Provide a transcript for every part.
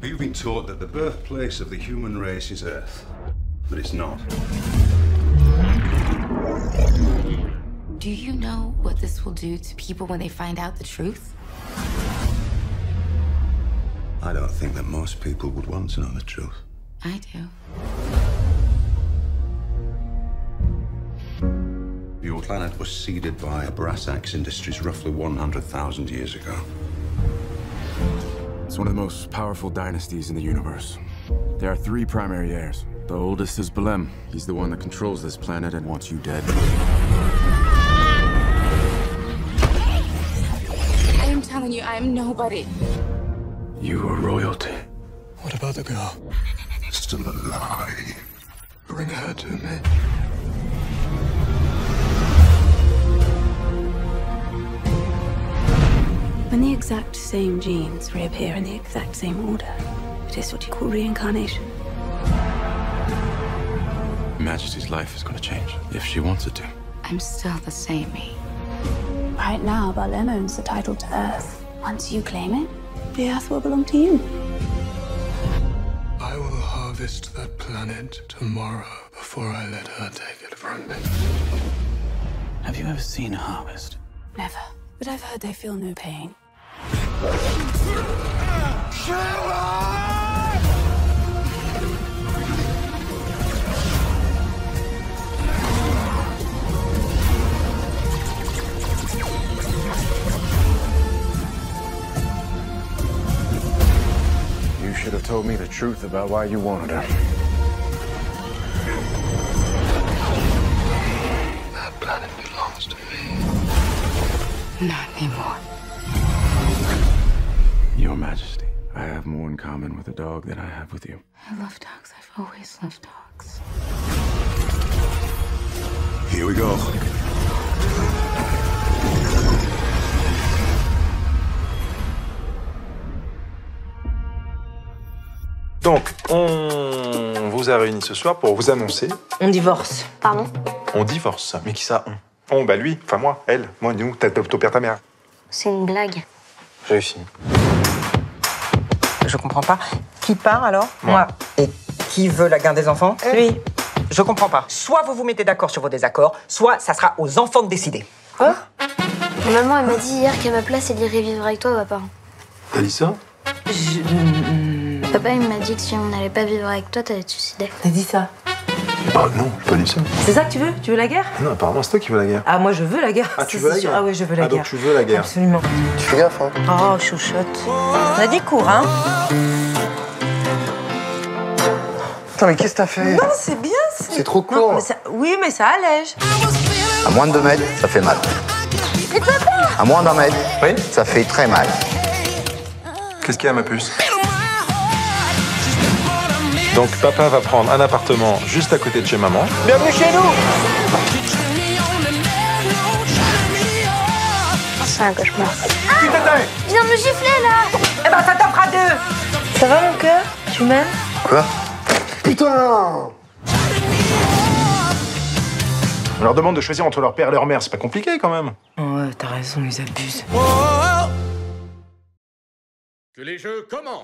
We've been taught that the birthplace of the human race is Earth, but it's not. Do you know what this will do to people when they find out the truth? I don't think that most people would want to know the truth. I do. Your planet was seeded by Brass Axe Industries roughly 100,000 years ago. It's one of the most powerful dynasties in the universe. There are 3 primary heirs. The oldest is Belem. He's the one that controls this planet and wants you dead. I am telling you, I am nobody. You are royalty. What about the girl? Still alive. Bring her to me. When the exact same genes reappear in the exact same order, it is what you call reincarnation. Majesty's life is going to change, if she wants it to. I'm still the same me. Right now, Belem owns the title to Earth. Once you claim it, the Earth will belong to you. I will harvest that planet tomorrow before I let her take it from me. Have you ever seen a harvest? Never. But I've heard they feel no pain. You should have told me the truth about why you wanted her. That planet belongs to me. Not anymore. Your Majesty, I have more in common with a dog than I have with you. I love dogs. I've always loved dogs. Here we go. Donc, on vous a réunis ce soir pour vous annoncer. On divorce. Pardon? On divorce. Mais qui ça, on? On, bah lui, enfin moi, elle, moi, nous, ton père, ta mère. C'est une blague. Réussi. Je comprends pas. Qui part alors? Moi. Et qui veut la garde des enfants? Lui. Je comprends pas. Soit vous vous mettez d'accord sur vos désaccords, soit ça sera aux enfants de décider. Quoi? Maman, elle m'a dit hier qu'à ma place, elle irait vivre avec toi, papa. T'as dit ça? Papa, il m'a dit que si on n'allait pas vivre avec toi, t'allais te suicider. T'as dit ça? Bah non, j'ai pas dit ça. C'est ça que tu veux? Tu veux la guerre? Non, apparemment, c'est toi qui veux la guerre. Ah, moi je veux la guerre. Ah, tu veux la guerre? Ah oui, je veux la guerre. Donc tu veux la guerre. Absolument. Tu fais gaffe, hein? Oh, chouchotte. On a dit court, hein? Putain, mais qu'est-ce que t'as fait? Non, c'est bien. C'est trop court. Non, mais oui, mais ça allège. À moins de 2 mètres, ça fait mal. Mais papa! À moins d'1 mètre, Oui? ça fait très mal. Qu'est-ce qu'il y a, ma puce? Donc papa va prendre un appartement juste à côté de chez maman. Bienvenue chez nous! C'est un cauchemar. Qui t'attaque? Il vient de me gifler, là! Eh ben, ça t'en fera 2! Ça va, mon cœur? Tu m'aimes? Quoi? Putain! On leur demande de choisir entre leur père et leur mère, c'est pas compliqué quand même. Ouais, t'as raison, ils abusent. Que les jeux commencent.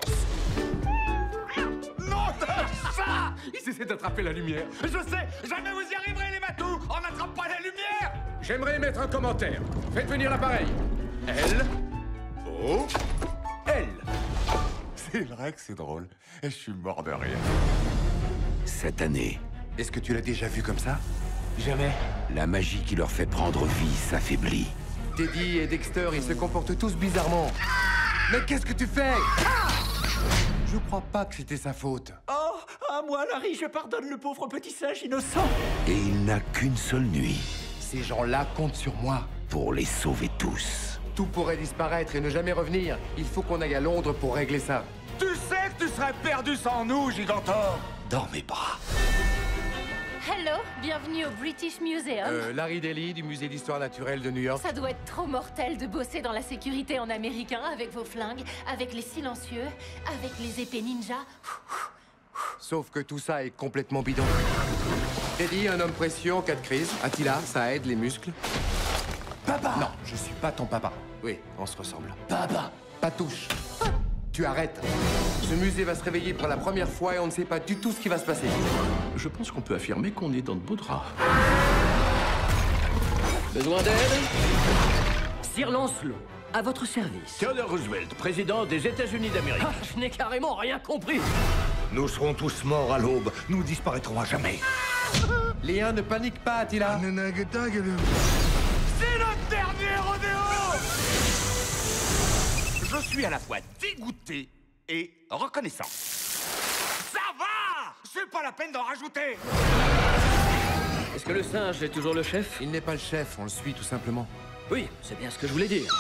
Non, ça! Ils essaient d'attraper la lumière. Je sais, jamais vous y arriverez, les matous! On n'attrape pas la lumière! J'aimerais mettre un commentaire. Faites venir l'appareil. L. O. L. C'est vrai que c'est drôle. Et je suis mort de rire. Cette année, est-ce que tu l'as déjà vu comme ça? Jamais. La magie qui leur fait prendre vie s'affaiblit. Teddy et Dexter, ils se comportent tous bizarrement. Mais qu'est-ce que tu fais? Je crois pas que c'était sa faute. Oh, à moi, Larry, je pardonne le pauvre petit singe innocent. Et il n'a qu'une seule nuit. Ces gens-là comptent sur moi pour les sauver tous. Tout pourrait disparaître et ne jamais revenir. Il faut qu'on aille à Londres pour régler ça. Tu sais que tu serais perdu sans nous, Gigantor. Dans mes bras. Hello, bienvenue au British Museum. Larry Daly du musée d'histoire naturelle de New York. Ça doit être trop mortel de bosser dans la sécurité en américain avec vos flingues, avec les silencieux, avec les épées ninja. Sauf que tout ça est complètement bidon. Teddy, un homme précieux en cas de crise. Attila, ça aide les muscles. Papa! Non, je suis pas ton papa. Oui, on se ressemble. Papa! Pas touche. Tu arrêtes. Ce musée va se réveiller pour la première fois et on ne sait pas du tout ce qui va se passer. Je pense qu'on peut affirmer qu'on est dans de beaux draps. Besoin d'aide? Sir Lancelot, à votre service. Theodore Roosevelt, président des États-Unis d'Amérique. Ah, je n'ai carrément rien compris. Nous serons tous morts à l'aube. Nous disparaîtrons à jamais. Léa, ne panique pas, Attila. C'est notre dernier rodéo! Je suis à la fois dégoûté et reconnaissant. Ça va! C'est pas la peine d'en rajouter! Est-ce que le singe est toujours le chef? Il n'est pas le chef, on le suit tout simplement. Oui, c'est bien ce que je voulais dire.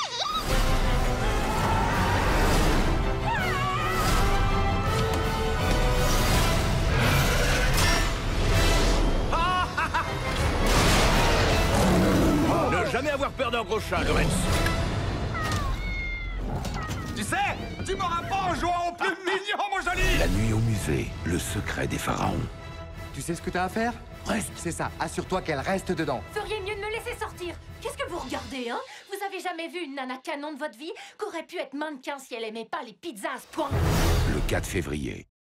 Ne jamais avoir peur d'un gros chat, Lorenz. Tu sais, tu m'auras pas en jouant au plus mignon, mon joli! La nuit au musée, le secret des pharaons. Tu sais ce que t'as à faire? Reste. C'est ça, assure-toi qu'elle reste dedans. Feriez mieux de me laisser sortir. Qu'est-ce que vous regardez, hein? Vous avez jamais vu une nana canon de votre vie qu'aurait pu être mannequin si elle aimait pas les pizzas à ce point? Le 4 février.